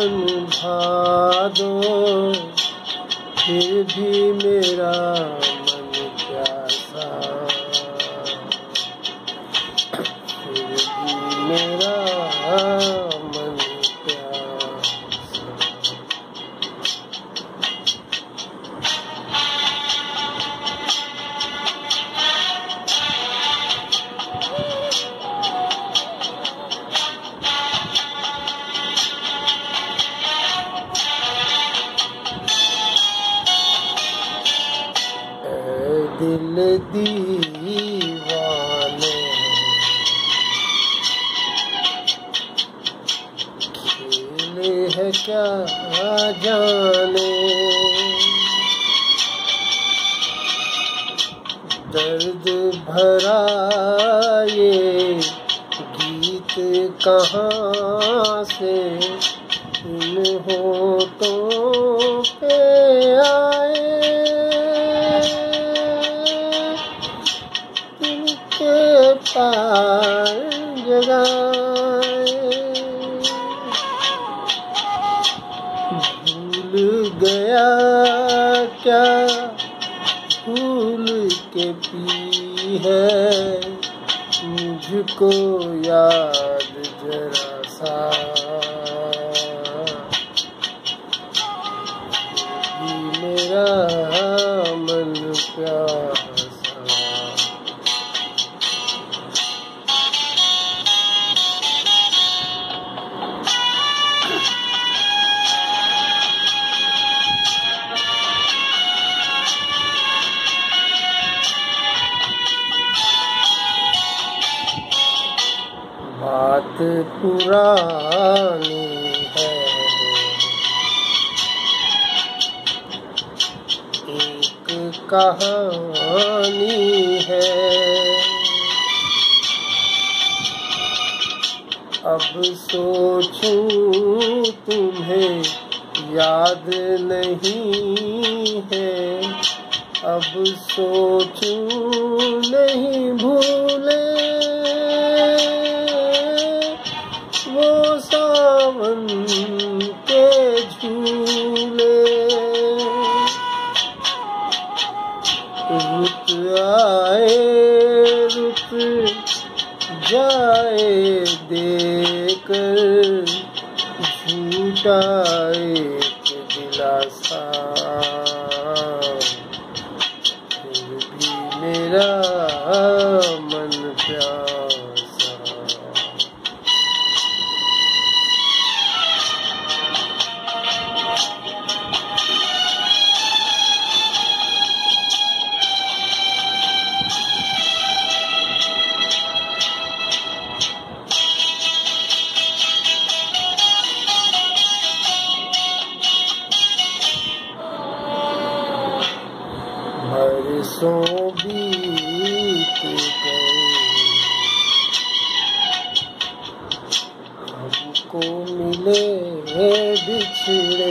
सावन भादो, फिर भी मेरा मन प्यासा, फिर भी मेरा मन प्यासा। दिल दीवाने खेले है क्या जाने, दर्द भरा ये गीत कहाँ से इन होठों पे आए, के पार जगाए। भूल गया क्या भूल के पी है, मुझको याद जरा सा, मेरा मन प्यासा। बात पुरानी है, एक कहानी है, अब सोचूं तुम्हें याद नहीं है, अब सोचूं नहीं भूले वो सावन के झूले। रुत आए रुत जाए देकर झूठा एक दिलासा, फिर भी मेरा मन प्यासा। बरसों बीत गए, हमको मिले बिछड़े,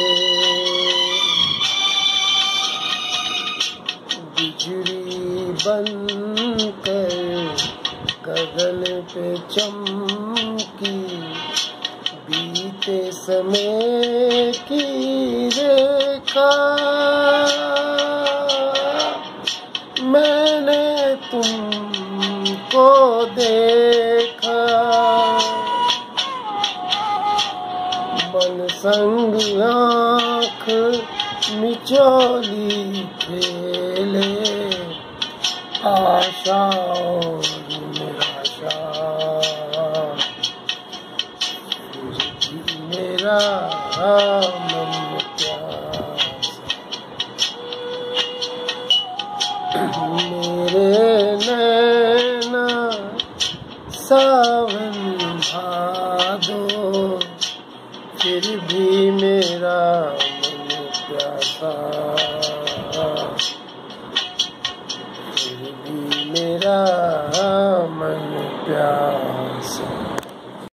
बिजली बनकर गगन पे चमकी, बीते समय की रेखा, मैंने तुमको देखा, मन संग आँख मिचौली खेले, आशा और निराशा, फिर भी मेरा मन प्यासा। मेरे नैना सावन भादो, फिर भी मेरा मन प्यासा।